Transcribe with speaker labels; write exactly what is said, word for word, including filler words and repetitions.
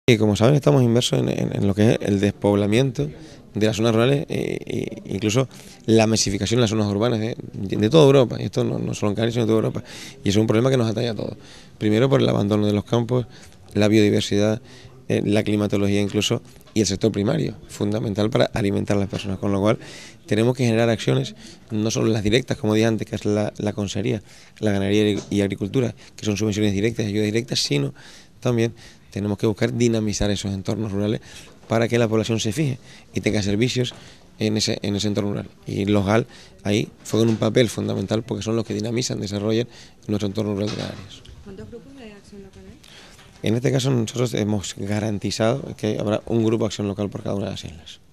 Speaker 1: Y como saben, estamos inmersos en, en- en lo que es el despoblamiento de las zonas rurales e, e incluso la masificación en las zonas urbanas de, de toda Europa, y esto no, no solo en Canarias, sino en toda Europa, y es un problema que nos atañe a todos. Primero por el abandono de los campos, la biodiversidad, eh, la climatología incluso, y el sector primario, fundamental para alimentar a las personas, con lo cual tenemos que generar acciones, no solo las directas, como dije antes, que es la, la conserjería, la ganadería y agricultura, que son subvenciones directas y ayudas directas, sino también tenemos que buscar dinamizar esos entornos rurales para que la población se fije y tenga servicios en ese, en ese entorno rural. Y los G A L ahí juegan un papel fundamental porque son los que dinamizan, desarrollan nuestro entorno rural de Canarias.
Speaker 2: ¿Cuántos grupos de acción local hay?
Speaker 1: En este caso nosotros hemos garantizado que habrá un grupo de acción local por cada una de las islas.